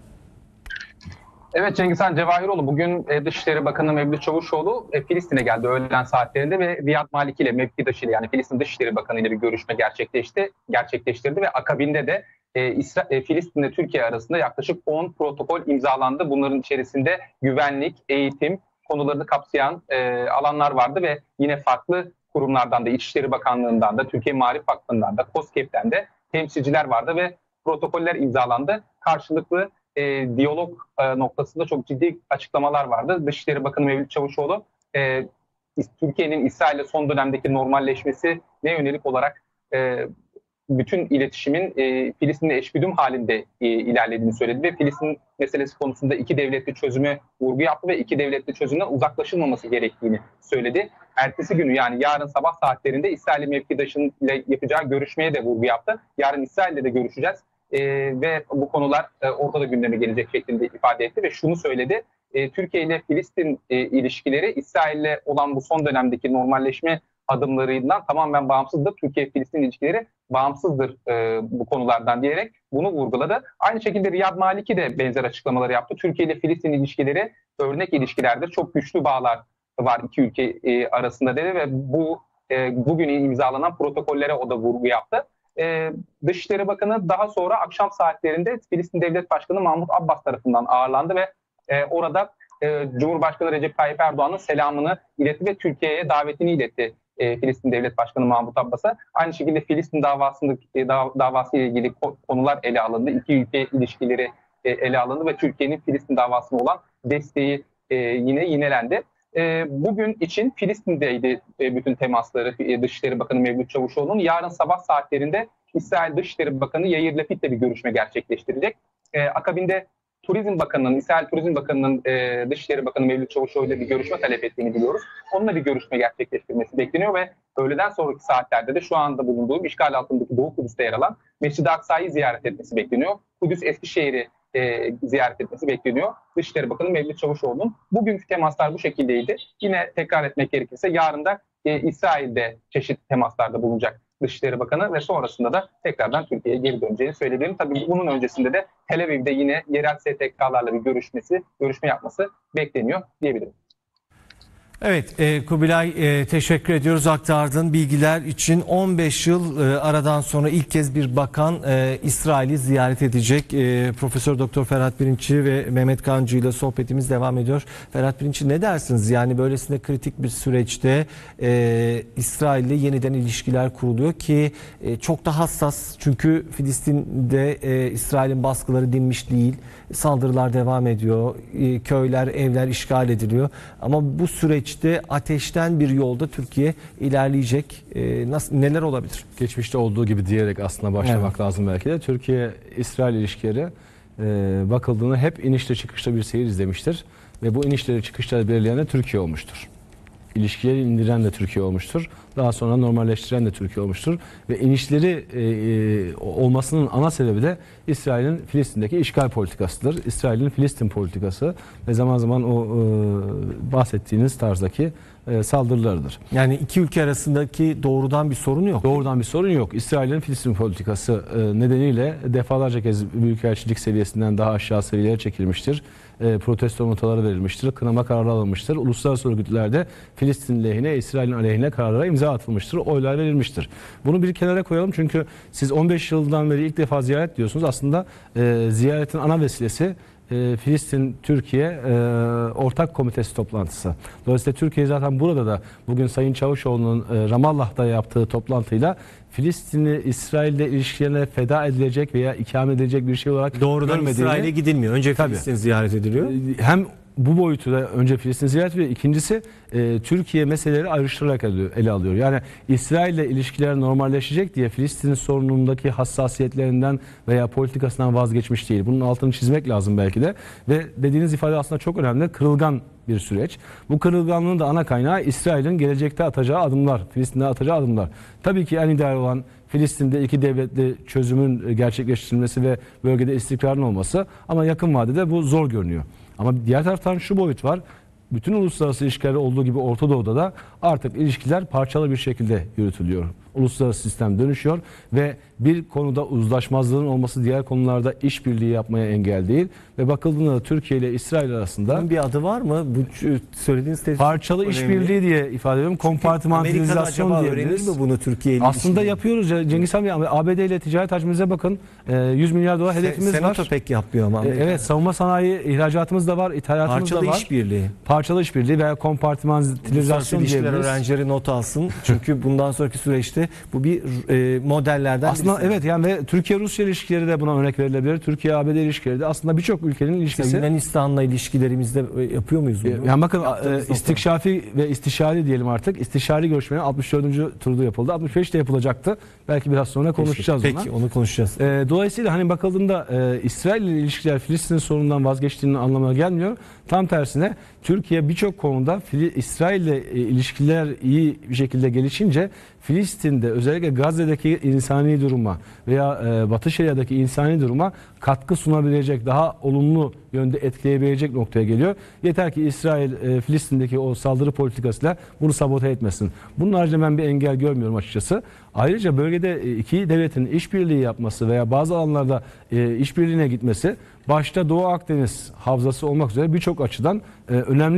Evet Cengizhan Cevahiroğlu bugün Dışişleri Bakanı Mevlüt Çavuşoğlu Filistin'e geldi öğlen saatlerinde ve Riyad Maliki ile mevkidaşıyla yani Filistin Dışişleri Bakanı ile bir görüşme gerçekleştirdi ve akabinde de Filistin ile Türkiye arasında yaklaşık 10 protokol imzalandı. Bunların içerisinde güvenlik, eğitim konularını kapsayan alanlar vardı ve yine farklı kurumlardan da İçişleri Bakanlığı'ndan da Türkiye Maarif Vakfı'ndan da KOSGEB'den de temsilciler vardı ve protokoller imzalandı. Karşılıklı diyalog noktasında çok ciddi açıklamalar vardı. Dışişleri Bakanı Mevlüt Çavuşoğlu Türkiye'nin İsrail'le son dönemdeki normalleşmesi ne yönelik olarak bütün iletişimin Filistin'le eşgüdüm halinde ilerlediğini söyledi ve Filistin meselesi konusunda iki devletli çözüme vurgu yaptı ve iki devletli çözümden uzaklaşılmaması gerektiğini söyledi. Ertesi günü yani yarın sabah saatlerinde İsrail mevkidaşıyla yapacağı görüşmeye de vurgu yaptı. Yarın İsrail'le de görüşeceğiz. Ve bu konular ortada gündeme gelecek şeklinde ifade etti ve şunu söyledi. Türkiye ile Filistin ilişkileri İsrail'le olan bu son dönemdeki normalleşme adımlarından tamamen bağımsızdır. Türkiye-Filistin ilişkileri bağımsızdır bu konulardan diyerek bunu vurguladı. Aynı şekilde Riyad Maliki de benzer açıklamaları yaptı. Türkiye ile Filistin ilişkileri örnek ilişkilerdir. Çok güçlü bağlar var iki ülke arasında dedi ve bugün imzalanan protokollere o da vurgu yaptı. Dışişleri Bakanı daha sonra akşam saatlerinde Filistin Devlet Başkanı Mahmut Abbas tarafından ağırlandı ve orada Cumhurbaşkanı Recep Tayyip Erdoğan'ın selamını iletti ve Türkiye'ye davetini iletti Filistin Devlet Başkanı Mahmut Abbas'a. Aynı şekilde Filistin davası ile ilgili konular ele alındı. İki ülke ilişkileri ele alındı ve Türkiye'nin Filistin davasına olan desteği yine yinelendi. Bugün için Filistin'deydi bütün temasları Dışişleri Bakanı Mevlüt Çavuşoğlu'nun. Yarın sabah saatlerinde İsrail Dışişleri Bakanı Yair Lapid'le bir görüşme gerçekleştirecek. Akabinde İsrail Turizm Bakanı'nın Dışişleri Bakanı Mevlüt Çavuşoğlu'yla bir görüşme talep ettiğini biliyoruz. Onunla bir görüşme gerçekleştirmesi bekleniyor ve öğleden sonraki saatlerde de şu anda bulunduğu işgal altındaki Doğu Kudüs'te yer alan Mescid-i Aksa'yı ziyaret etmesi bekleniyor. Kudüs Eskişehir'i ziyaret etmesi bekleniyor Dışişleri Bakanı Mevlüt Çavuşoğlu'nun. Bugünkü temaslar bu şekildeydi. Yine tekrar etmek gerekirse yarın da İsrail'de çeşitli temaslarda bulunacak Dışişleri Bakanı ve sonrasında da tekrardan Türkiye'ye geri döneceğini söyleyebilirim. Tabii bunun öncesinde de Tel Aviv'de yine yerel STK'larla bir görüşme yapması bekleniyor diyebilirim. Evet Kubilay, teşekkür ediyoruz aktardığın bilgiler için. 15 yıl aradan sonra ilk kez bir bakan İsrail'i ziyaret edecek. Profesör Doktor Ferhat Birinci ve Mehmet Kancı ile sohbetimiz devam ediyor. Ferhat Birinci, ne dersiniz? Yani böylesine kritik bir süreçte İsrail'le yeniden ilişkiler kuruluyor ki çok da hassas. Çünkü Filistin'de İsrail'in baskıları dinmiş değil. Saldırılar devam ediyor. Köyler, evler işgal ediliyor. Ama bu süreçte ateşten bir yolda Türkiye ilerleyecek. Neler olabilir? Geçmişte olduğu gibi diyerek aslında başlamak lazım belki de. Türkiye-İsrail ilişkileri bakıldığında hep inişle çıkışla bir seyir izlemiştir. Ve bu inişleri çıkışları belirleyen de Türkiye olmuştur. İlişkileri indiren de Türkiye olmuştur. Daha sonra normalleştiren de Türkiye olmuştur. Ve inişleri olmasının ana sebebi de İsrail'in Filistin'deki işgal politikasıdır. İsrail'in Filistin politikası ve zaman zaman o bahsettiğiniz tarzdaki saldırılarıdır. Yani iki ülke arasındaki doğrudan bir sorun yok. Doğrudan bir sorun yok. İsrail'in Filistin politikası nedeniyle defalarca kez büyükelçilik seviyesinden daha aşağı seviyelere çekilmiştir. Protesto notaları verilmiştir. Kınama kararı alınmıştır. Uluslararası örgütlerde Filistin lehine, İsrail'in aleyhine kararlara imza atılmıştır. Oylar verilmiştir. Bunu bir kenara koyalım çünkü siz 15 yıldan beri ilk defa ziyaret diyorsunuz. Aslında ziyaretin ana vesilesi Filistin-Türkiye ortak komitesi toplantısı. Dolayısıyla Türkiye zaten burada da bugün Sayın Çavuşoğlu'nun Ramallah'ta yaptığı toplantıyla Filistin'i İsrail'le ilişkilerine feda edilecek veya ikame edilecek bir şey olarak doğrudan İsrail'e gidilmiyor. Önce Filistin ziyaret ediliyor. Hem bu boyutu da önce Filistin ziyaret ediyor. İkincisi Türkiye meseleleri ayrıştırarak ele alıyor. Yani İsrail'le ilişkiler normalleşecek diye Filistin sorunundaki hassasiyetlerinden veya politikasından vazgeçmiş değil. Bunun altını çizmek lazım belki de. Ve dediğiniz ifade aslında çok önemli. Kırılgan bir süreç. Bu kırılganlığın da ana kaynağı İsrail'in gelecekte atacağı adımlar, Filistin'de atacağı adımlar. Tabii ki en ideal olan Filistin'de iki devletli çözümün gerçekleştirilmesi ve bölgede istikrarın olması, ama yakın vadede bu zor görünüyor. Ama diğer taraftan şu boyut var. Bütün uluslararası ilişkilerde olduğu gibi Orta Doğu'da da artık ilişkiler parçalı bir şekilde yürütülüyor. Uluslararası sistem dönüşüyor ve bir konuda uzlaşmazlığın olması diğer konularda işbirliği yapmaya engel değil. Ve bakıldığında da Türkiye ile İsrail arasında bunun bir adı var mı? Bu söylediğiniz parçalı işbirliği diye ifade ediyorum. Kompartmantalizasyon diyebiliriz. Mi bunu Türkiye ile? Aslında yapıyoruz. Cengiz Han Bey, ABD ile ticaret hacmimize bakın. 100 milyar dolar hedefimiz var. Senato pek yapmıyor ama. Evet, savunma sanayi ihracatımız da var, ithalatımız da var. Parçalı işbirliği. Parçalı işbirliği veya kompartmantalizasyon diyebiliriz. Öğrencileri not alsın. Çünkü bundan sonraki süreçte bu bir modellerden aslında birisi. Evet, yani ve Türkiye-Rusya ilişkileri de buna örnek verilebilir. Türkiye-ABD ilişkileri de aslında birçok ülkenin ilişkisi. Yunanistan'la ilişkilerimizde yapıyor muyuz bunu? Yani bakın istikşafi ve istişari diyelim artık. İstişari görüşmenin 64. turda yapıldı. 65'te yapılacaktı. Belki biraz sonra konuşacağız ona. Peki, onu konuşacağız. Dolayısıyla hani bakıldığında İsrail ile ilişkiler Filistin sorunundan vazgeçtiğinin anlamına gelmiyor. Tam tersine Türkiye birçok konuda İsrail ile ilişkiler iyi bir şekilde gelişince Filistin'de özellikle Gazze'deki insani duruma veya Batı Şeria'daki insani duruma katkı sunabilecek, daha olumlu yönde etkileyebilecek noktaya geliyor. Yeter ki İsrail Filistin'deki o saldırı politikasıyla bunu sabote etmesin. Bunun haricinde ben bir engel görmüyorum açıkçası. Ayrıca bölgede iki devletin işbirliği yapması veya bazı alanlarda işbirliğine gitmesi başta Doğu Akdeniz havzası olmak üzere birçok açıdan önemli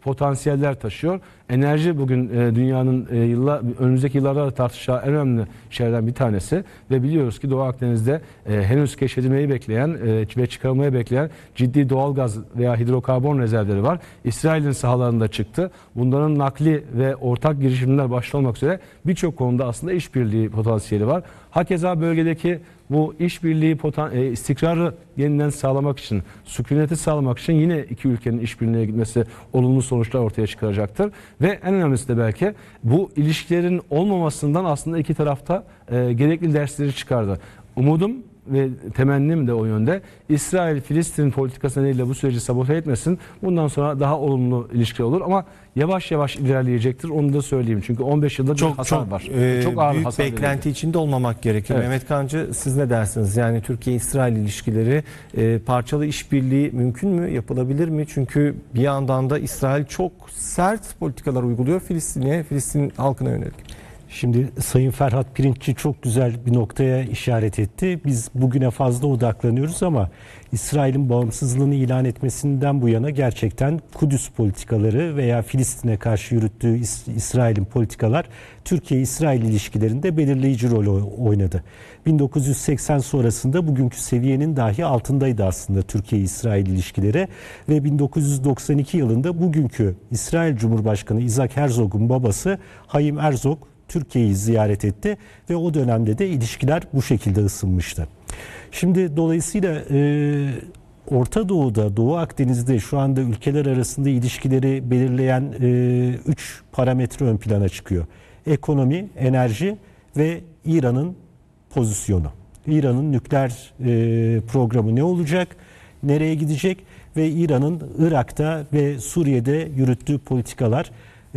potansiyeller taşıyor. Enerji bugün dünyanın önümüzdeki yıllarda tartışacağı en önemli şeylerden bir tanesi ve biliyoruz ki Doğu Akdeniz'de henüz keşfedilmeyi bekleyen ve çıkarılmayı bekleyen ciddi doğalgaz veya hidrokarbon rezervleri var. İsrail'in sahalarında çıktı. Bunların nakli ve ortak girişimler başta olmak üzere birçok konuda aslında işbirliği potansiyeli var. Hakeza bölgedeki bu işbirliği istikrarı yeniden sağlamak için, sükuneti sağlamak için yine iki ülkenin işbirliğine gitmesi olumlu sonuçlar ortaya çıkaracaktır. Ve en önemlisi de belki bu ilişkilerin olmamasından aslında iki tarafta gerekli dersleri çıkardı. Umudum ve temennim de o yönde. İsrail-Filistin politikası nedeniyle bu süreci sabote etmesin. Bundan sonra daha olumlu ilişki olur ama yavaş yavaş ilerleyecektir. Onu da söyleyeyim. Çünkü 15 yılda bir hasar var. Çok ağır büyük hasar beklenti verildi. içinde olmamak gerekiyor. Evet. Mehmet Kancı, siz ne dersiniz? Yani Türkiye-İsrail ilişkileri parçalı işbirliği mümkün mü? Yapılabilir mi? Çünkü bir yandan da İsrail çok sert politikalar uyguluyor Filistin halkına yönelik. Şimdi Sayın Ferhat Pirinççi çok güzel bir noktaya işaret etti. Biz bugüne fazla odaklanıyoruz ama İsrail'in bağımsızlığını ilan etmesinden bu yana gerçekten Kudüs politikaları veya Filistin'e karşı yürüttüğü İsrail'in politikalar Türkiye-İsrail ilişkilerinde belirleyici rol oynadı. 1980 sonrasında bugünkü seviyenin dahi altındaydı aslında Türkiye-İsrail ilişkileri ve 1992 yılında bugünkü İsrail Cumhurbaşkanı Isaac Herzog'un babası Haim Herzog Türkiye'yi ziyaret etti ve o dönemde de ilişkiler bu şekilde ısınmıştı. Şimdi dolayısıyla Orta Doğu'da, Doğu Akdeniz'de şu anda ülkeler arasında ilişkileri belirleyen 3 parametre ön plana çıkıyor. Ekonomi, enerji ve İran'ın pozisyonu. İran'ın nükleer programı ne olacak, nereye gidecek ve İran'ın Irak'ta ve Suriye'de yürüttüğü politikalar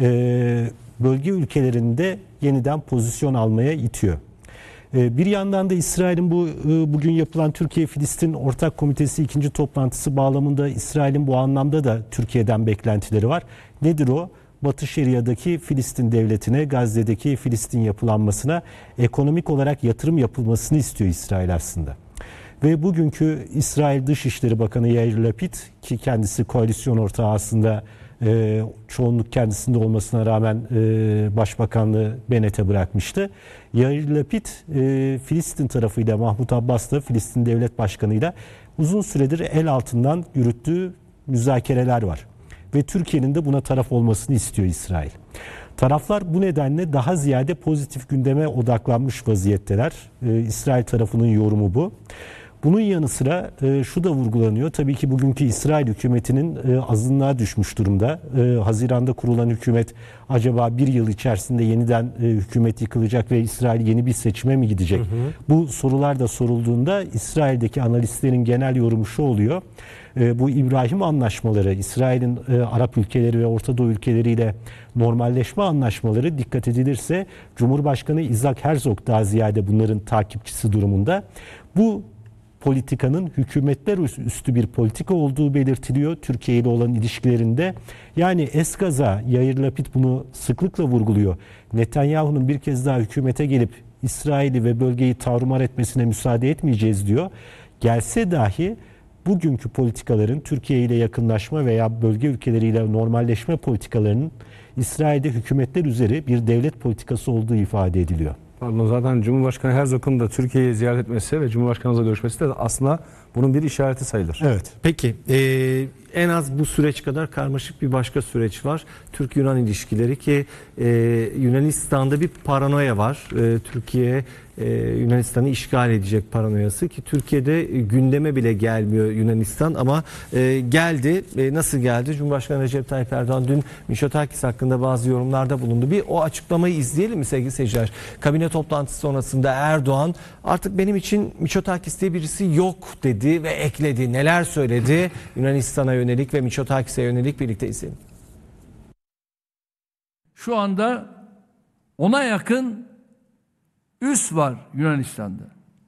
bölge ülkelerinde yeniden pozisyon almaya itiyor. Bir yandan da İsrail'in bugün yapılan Türkiye-Filistin Ortak Komitesi 2. toplantısı bağlamında İsrail'in bu anlamda da Türkiye'den beklentileri var. Nedir o? Batı Şeria'daki Filistin devletine, Gazze'deki Filistin yapılanmasına ekonomik olarak yatırım yapılmasını istiyor İsrail aslında. Ve bugünkü İsrail Dışişleri Bakanı Yair Lapid, ki kendisi koalisyon ortağı aslında çoğunluk kendisinde olmasına rağmen Başbakanlığı Bennett'e bırakmıştı. Yair Lapid Filistin tarafıyla, Mahmut Abbas'la, Filistin Devlet Başkanı'yla uzun süredir el altından yürüttüğü müzakereler var. Ve Türkiye'nin de buna taraf olmasını istiyor İsrail. Taraflar bu nedenle daha ziyade pozitif gündeme odaklanmış vaziyetteler. İsrail tarafının yorumu bu. Bunun yanı sıra şu da vurgulanıyor. Tabii ki bugünkü İsrail hükümetinin azınlığa düşmüş durumda. Haziran'da kurulan hükümet acaba bir yıl içerisinde yeniden hükümet yıkılacak ve İsrail yeni bir seçime mi gidecek? Bu sorular da sorulduğunda İsrail'deki analistlerin genel yorumu şu oluyor. Bu İbrahim anlaşmaları, İsrail'in Arap ülkeleri ve Orta Doğu ülkeleriyle normalleşme anlaşmaları dikkat edilirse Cumhurbaşkanı Isaac Herzog daha ziyade bunların takipçisi durumunda. Bu politikanın hükümetler üstü bir politika olduğu belirtiliyor Türkiye ile olan ilişkilerinde. Yani eskaza Yair Lapid bunu sıklıkla vurguluyor. Netanyahu'nun bir kez daha hükümete gelip İsrail'i ve bölgeyi tarumar etmesine müsaade etmeyeceğiz diyor. Gelse dahi bugünkü politikaların Türkiye ile yakınlaşma veya bölge ülkeleriyle normalleşme politikalarının İsrail'de hükümetler üzeri bir devlet politikası olduğu ifade ediliyor. Pardon, zaten Cumhurbaşkanı Herzog'un da Türkiye'yi ziyaret etmesi ve Cumhurbaşkanımızla görüşmesi de aslında bunun bir işareti sayılır. Evet. Peki en az bu süreç kadar karmaşık bir başka süreç var. Türk-Yunan ilişkileri ki Yunanistan'da bir paranoya var. Türkiye Yunanistan'ı işgal edecek paranoyası ki Türkiye'de gündeme bile gelmiyor Yunanistan ama geldi. Nasıl geldi? Cumhurbaşkanı Recep Tayyip Erdoğan dün Mitsotakis hakkında bazı yorumlarda bulundu. Bir o açıklamayı izleyelim mi sevgili seyirciler? Kabine toplantısı sonrasında Erdoğan artık benim için Mitsotakis diye birisi yok dedi ve ekledi. Neler söyledi? Yunanistan'a yönelik ve Mitsotakis'e yönelik birlikte izleyelim. Şu anda ona yakın üs var Yunanistan'da.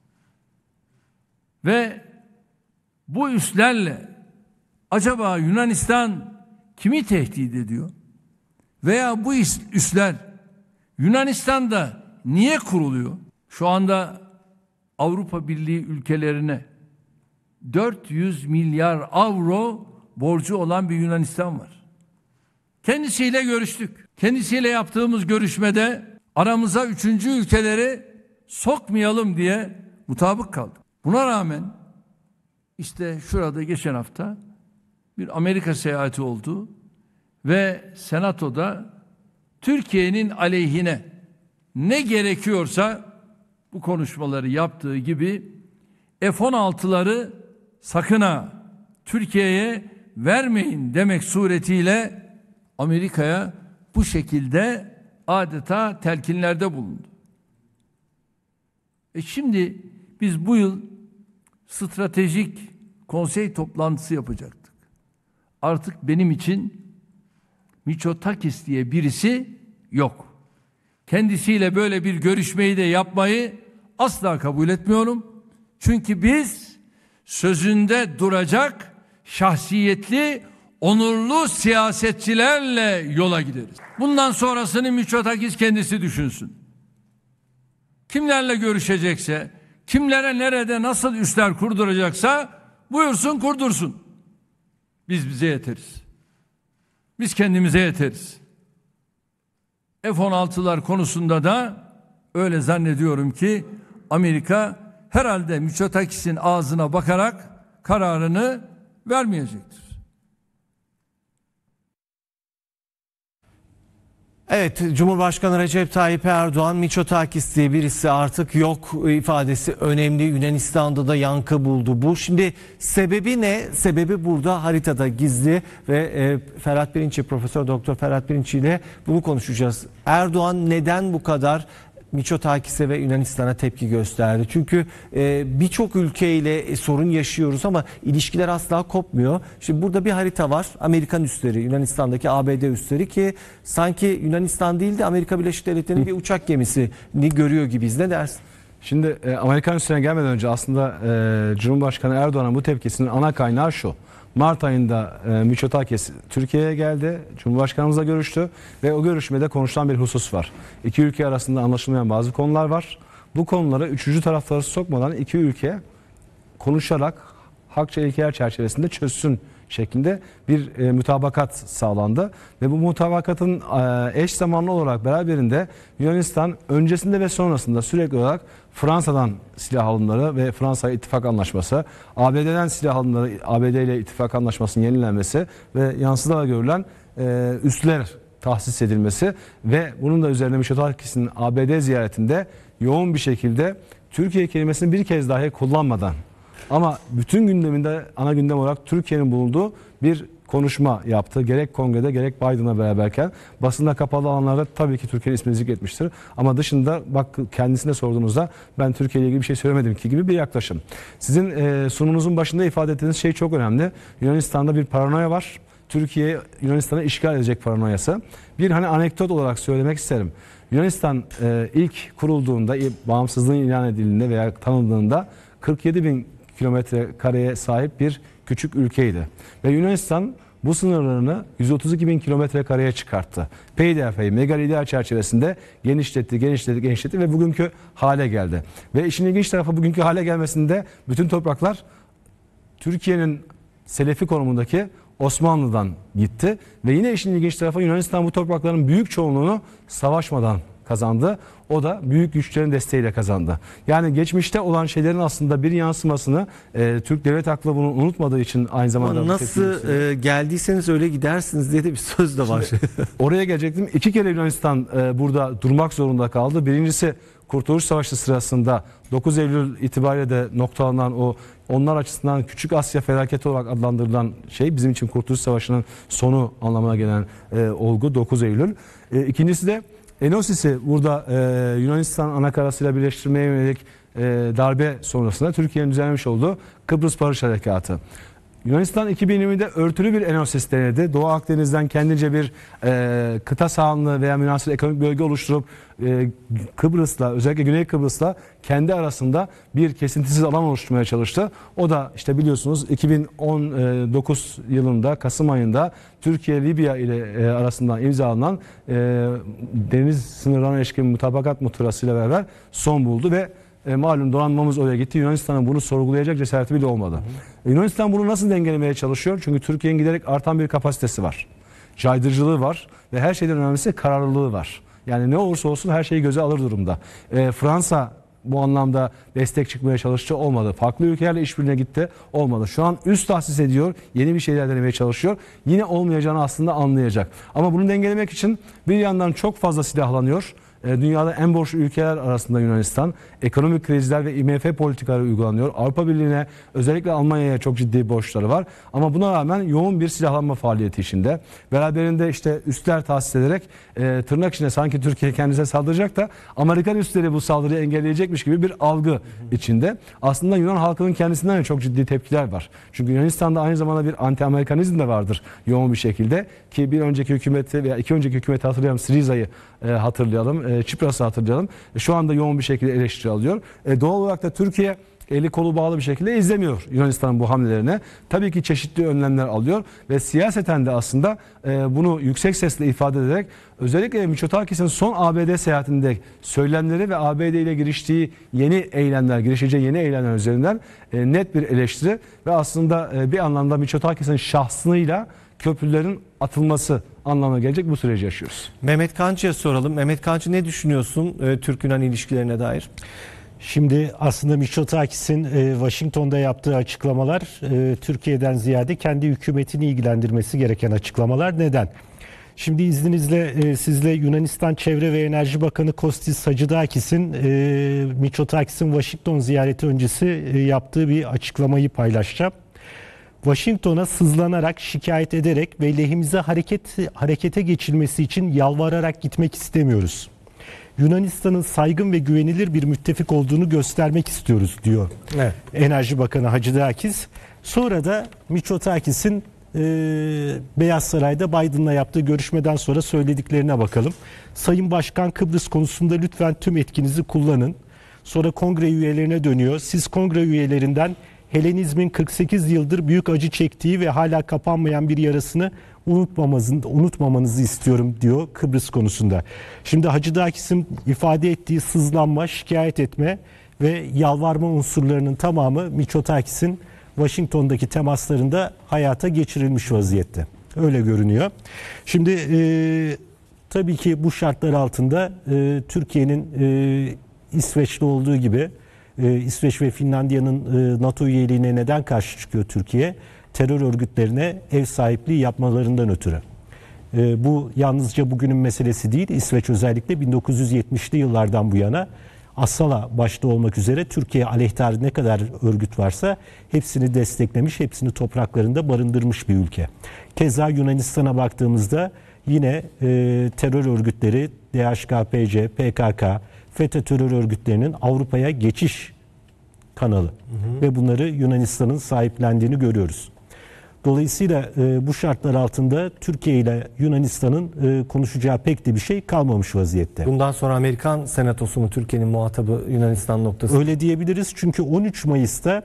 Ve bu üslerle acaba Yunanistan kimi tehdit ediyor? Veya bu üsler Yunanistan'da niye kuruluyor? Şu anda Avrupa Birliği ülkelerine 400 milyar avro borcu olan bir Yunanistan var. Kendisiyle görüştük. Kendisiyle yaptığımız görüşmede aramıza 3. ülkeleri sokmayalım diye mutabık kaldık. Buna rağmen işte şurada geçen hafta bir Amerika seyahati oldu ve Senato'da Türkiye'nin aleyhine ne gerekiyorsa bu konuşmaları yaptığı gibi F-16'ları sakın ha Türkiye'ye vermeyin demek suretiyle Amerika'ya bu şekilde adeta telkinlerde bulundu. Şimdi biz bu yıl stratejik konsey toplantısı yapacaktık. Artık benim için Mitsotakis diye birisi yok. Kendisiyle böyle bir görüşmeyi de yapmayı asla kabul etmiyorum. Çünkü biz sözünde duracak şahsiyetli, onurlu siyasetçilerle yola gideriz. Bundan sonrasını Mitsotakis kendisi düşünsün. Kimlerle görüşecekse, kimlere nerede nasıl üsler kurduracaksa buyursun kurdursun. Biz bize yeteriz. Biz kendimize yeteriz. F-16'lar konusunda da öyle zannediyorum ki Amerika herhalde Mitsotakis'in ağzına bakarak kararını vermeyecektir. Evet, Cumhurbaşkanı Recep Tayyip Erdoğan, Mitsotakis diye birisi artık yok ifadesi önemli. Yunanistan'da da yankı buldu bu. Şimdi sebebi ne? Sebebi burada haritada gizli ve Ferhat Pirinççi, Profesör Doktor Ferhat Pirinççi ile bunu konuşacağız. Erdoğan neden bu kadar Mitsotakis'e ve Yunanistan'a tepki gösterdi? Çünkü birçok ülkeyle sorun yaşıyoruz ama ilişkiler asla kopmuyor. Şimdi burada bir harita var. Amerikan üsleri, Yunanistan'daki ABD üsleri ki sanki Yunanistan değil de Amerika Birleşik Devletleri'nin bir uçak gemisini görüyor gibiyiz. Ne dersin? Şimdi Amerikan üslerine gelmeden önce aslında Cumhurbaşkanı Erdoğan'ın bu tepkisinin ana kaynağı şu. Mart ayında Mitsotakis Türkiye'ye geldi, Cumhurbaşkanımızla görüştü ve o görüşmede konuşulan bir husus var. İki ülke arasında anlaşılmayan bazı konular var. Bu konulara üçüncü tarafları sokmadan iki ülke konuşarak hakça ilkeler çerçevesinde çözsün şeklinde bir mutabakat sağlandı. Ve bu mutabakatın eş zamanlı olarak beraberinde Yunanistan öncesinde ve sonrasında sürekli olarak Fransa'dan silah alımları ve Fransa ittifak anlaşması, ABD'den silah alımları, ABD ile ittifak anlaşmasının yenilenmesi ve yansıda görülen üsler tahsis edilmesi ve bunun da üzerine Mitsotakis'in ABD ziyaretinde yoğun bir şekilde Türkiye kelimesini bir kez dahi kullanmadan ama bütün gündeminde ana gündem olarak Türkiye'nin bulunduğu bir konuşma yaptı. Gerek kongrede gerek Biden'la beraberken basında kapalı alanlarda tabii ki Türkiye'nin ismini zikretmiştir. Ama dışında bak kendisine sorduğunuzda ben Türkiye ile ilgili bir şey söylemedim ki gibi bir yaklaşım. Sizin sunumunuzun başında ifade ettiğiniz şey çok önemli. Yunanistan'da bir paranoya var. Türkiye Yunanistan'ı işgal edecek paranoyası. Bir anekdot olarak söylemek isterim. Yunanistan ilk kurulduğunda, bağımsızlığın ilan edildiğinde veya tanındığında 47 bin kilometre kareye sahip bir küçük ülkeydi. Ve Yunanistan bu sınırlarını 132 bin kilometre kareye çıkarttı. Peyderpey, Megalidea çerçevesinde genişletti ve bugünkü hale geldi. Ve işin ilginç tarafı bugünkü hale gelmesinde bütün topraklar Türkiye'nin Selefi konumundaki Osmanlı'dan gitti. Ve yine işin ilginç tarafı Yunanistan bu toprakların büyük çoğunluğunu savaşmadan kazandı. O da büyük güçlerin desteğiyle kazandı. Yani geçmişte olan şeylerin aslında bir yansımasını Türk devlet aklı bunu unutmadığı için aynı zamanda... Ama nasıl geldiyseniz öyle gidersiniz diye de bir söz de var. Oraya gelecektim. 2 kere Yunanistan burada durmak zorunda kaldı. Birincisi Kurtuluş Savaşı sırasında 9 Eylül itibariyle de noktalanan onlar açısından Küçük Asya felaketi olarak adlandırılan şey bizim için Kurtuluş Savaşı'nın sonu anlamına gelen olgu 9 Eylül. İkincisi de Enosis'i burada Yunanistan anakarasıyla birleştirmeye yönelik darbe sonrasında Türkiye'nin düzenlemiş olduğu Kıbrıs Barış Harekatı. Yunanistan 2020'de örtülü bir Enosis denedi. Doğu Akdeniz'den kendince bir kıta sahanlığı veya münhasır ekonomik bölge oluşturup Kıbrıs'la, özellikle Güney Kıbrıs'la kendi arasında bir kesintisiz alan oluşturmaya çalıştı. O da işte biliyorsunuz 2019 yılında Kasım ayında Türkiye-Libya ile arasından imzalanan deniz sınırlarına ilişkin mutabakat muhtırasıyla beraber son buldu ve malum donanmamız oraya gitti. Yunanistan'ın bunu sorgulayacak cesareti bile olmadı. Yunanistan bunu nasıl dengelemeye çalışıyor? Çünkü Türkiye'nin giderek artan bir kapasitesi var. caydırıcılığı var ve her şeyden önemlisi kararlılığı var. Yani ne olursa olsun her şeyi göze alır durumda. Fransa bu anlamda destek çıkmaya çalıştı, olmadı. Farklı ülkelerle işbirliğine gitti, olmadı. Şu an üst tahsis ediyor, yeni bir şeyler denemeye çalışıyor. Yine olmayacağını aslında anlayacak. Ama bunu dengelemek için bir yandan çok fazla silahlanıyor. Dünyada en borçlu ülkeler arasında Yunanistan. Ekonomik krizler ve IMF politikaları uygulanıyor. Avrupa Birliği'ne, özellikle Almanya'ya çok ciddi borçları var. Ama buna rağmen yoğun bir silahlanma faaliyeti içinde. Beraberinde işte üsler tahsis ederek tırnak içinde sanki Türkiye kendisine saldıracak da Amerikan üsleri bu saldırıyı engelleyecekmiş gibi bir algı içinde. Aslında Yunan halkının kendisinden de çok ciddi tepkiler var. Çünkü Yunanistan'da aynı zamanda bir anti-Amerikanizm de vardır yoğun bir şekilde. Ki bir önceki hükümeti veya iki önceki hükümeti hatırlayalım, Syriza'yı hatırlayalım, Çipras'ı hatırlayalım. Şu anda yoğun bir şekilde eleştiri alıyor. Doğal olarak da Türkiye eli kolu bağlı bir şekilde izlemiyor Yunanistan'ın bu hamlelerine. Tabii ki çeşitli önlemler alıyor ve siyaseten de aslında bunu yüksek sesle ifade ederek özellikle Mitsotakis'in son ABD seyahatinde söylemleri ve ABD ile girişeceği yeni eylemler üzerinden net bir eleştiri ve aslında bir anlamda Mitsotakis'in şahsıyla köprülerin atılması anlamına gelecek bu süreci yaşıyoruz. Mehmet Kancı'ya soralım. Mehmet Kancı, ne düşünüyorsun Türk-Yunan ilişkilerine dair? Şimdi aslında Mitsotakis'in Washington'da yaptığı açıklamalar Türkiye'den ziyade kendi hükümetini ilgilendirmesi gereken açıklamalar. Neden? Şimdi izninizle sizle Yunanistan Çevre ve Enerji Bakanı Kostis Hacıdakis'in Mitsotakis'in Washington ziyareti öncesi yaptığı bir açıklamayı paylaşacağım. Washington'a sızlanarak, şikayet ederek ve lehimize harekete geçilmesi için yalvararak gitmek istemiyoruz. Yunanistan'ın saygın ve güvenilir bir müttefik olduğunu göstermek istiyoruz diyor. Evet. Enerji Bakanı Hacıdakis. Sonra da Mitsotakis'in Beyaz Saray'da Biden'la yaptığı görüşmeden sonra söylediklerine bakalım. Sayın Başkan, Kıbrıs konusunda lütfen tüm etkinizi kullanın. Sonra kongre üyelerine dönüyor. Siz kongre üyelerinden Helenizmin 48 yıldır büyük acı çektiği ve hala kapanmayan bir yarasını unutmamanızı istiyorum diyor Kıbrıs konusunda. Şimdi Hacıdakis'in ifade ettiği sızlanma, şikayet etme ve yalvarma unsurlarının tamamı Mitsotakis'in Washington'daki temaslarında hayata geçirilmiş vaziyette. Öyle görünüyor. Şimdi tabii ki bu şartlar altında Türkiye'nin İsveç'te olduğu gibi İsveç ve Finlandiya'nın NATO üyeliğine neden karşı çıkıyor Türkiye? Terör örgütlerine ev sahipliği yapmalarından ötürü. Bu yalnızca bugünün meselesi değil. İsveç özellikle 1970'li yıllardan bu yana Assala başta olmak üzere Türkiye aleyhtarı ne kadar örgüt varsa hepsini desteklemiş, hepsini topraklarında barındırmış bir ülke. Keza Yunanistan'a baktığımızda yine terör örgütleri DHKPC, PKK, FETÖ terör örgütlerinin Avrupa'ya geçiş kanalı ve bunları Yunanistan'ın sahiplendiğini görüyoruz. Dolayısıyla bu şartlar altında Türkiye ile Yunanistan'ın konuşacağı pek de bir şey kalmamış vaziyette. Bundan sonra Amerikan Senatosu mu Türkiye'nin muhatabı Yunanistan noktası? Öyle diyebiliriz çünkü 13 Mayıs'ta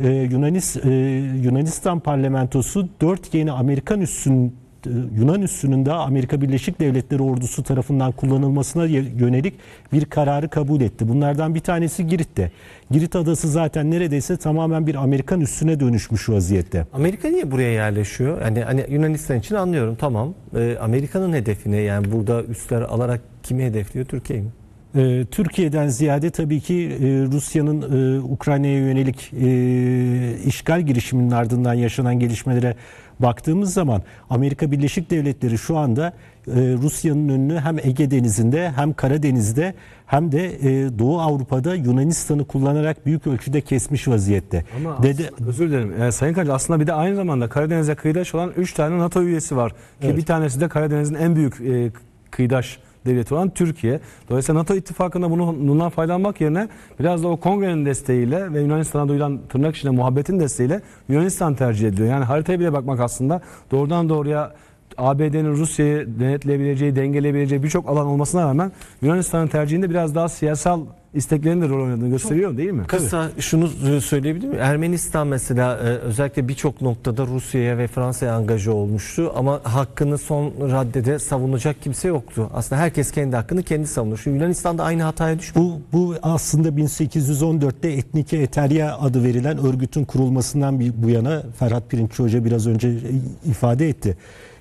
Yunanistan parlamentosu 4 yeni Amerikan üssünün Yunan üssünün de Amerika Birleşik Devletleri ordusu tarafından kullanılmasına yönelik bir kararı kabul etti. Bunlardan bir tanesi Girit'te. Girit adası zaten neredeyse tamamen bir Amerikan üssüne dönüşmüş vaziyette. Amerika niye buraya yerleşiyor? Hani Yunanistan için anlıyorum, tamam. Amerika'nın hedefine, yani burada üsler alarak kimi hedefliyor? Türkiye'yi mi? Türkiye'den ziyade tabii ki Rusya'nın Ukrayna'ya yönelik işgal girişiminin ardından yaşanan gelişmelere baktığımız zaman Amerika Birleşik Devletleri şu anda Rusya'nın önünü hem Ege Denizi'nde hem Karadeniz'de hem de Doğu Avrupa'da Yunanistan'ı kullanarak büyük ölçüde kesmiş vaziyette. Ama özür dilerim. Sayın Kancı, aslında bir de aynı zamanda Karadeniz'e kıyıdaş olan 3 tane NATO üyesi var. Ki bir tanesi de Karadeniz'in en büyük kıyıdaş devleti olan Türkiye. Dolayısıyla NATO ittifakında bundan faydalanmak yerine biraz da o kongrenin desteğiyle ve Yunanistan'a duyulan tırnak içinde muhabbetin desteğiyle Yunanistan tercih ediliyor. Yani haritaya bile bakmak aslında doğrudan doğruya ABD'nin Rusya'yı denetleyebileceği, dengeleyebileceği birçok alan olmasına rağmen Yunanistan'ın tercihinde biraz daha siyasal isteklerinin de rol oynadığını gösteriyor, değil mi? Kısa şunu söyleyebilir miyim? Ermenistan mesela özellikle birçok noktada Rusya'ya ve Fransa'ya angaje olmuştu ama hakkını son raddede savunacak kimse yoktu. Aslında herkes kendi hakkını kendi savunuyor. Şu Yunanistan'da aynı hataya düşmüş. Bu aslında 1814'te Etnike Eterya adı verilen örgütün kurulmasından bu yana Ferhat Pirinççi Hoca biraz önce ifade etti.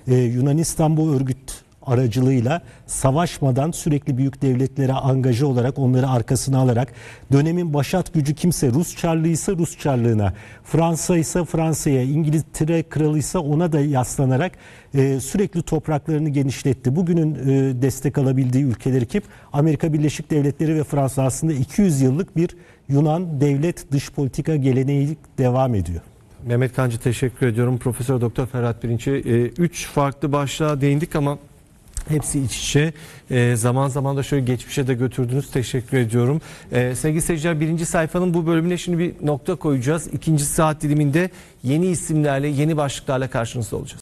Yunanistan bu örgüt aracılığıyla savaşmadan sürekli büyük devletlere angaje olarak, onları arkasına alarak, dönemin başat gücü kimse Rus Çarlığıysa Rus Çarlığına, Fransa ise Fransa'ya, İngiltere kralıysa ona da yaslanarak sürekli topraklarını genişletti. Bugünün destek alabildiği ülkeleri kim? Amerika Birleşik Devletleri ve Fransa. Aslında 200 yıllık bir Yunan devlet dış politika geleneği devam ediyor. Mehmet Kancı, teşekkür ediyorum. Profesör Doktor Ferhat Pirinç'e 3 farklı başlığa değindik ama hepsi iç içe. Zaman zaman da şöyle geçmişe de götürdünüz. Teşekkür ediyorum. Sevgili seyirciler, 1. sayfanın bu bölümüne şimdi bir nokta koyacağız. 2. saat diliminde yeni isimlerle, yeni başlıklarla karşınızda olacağız.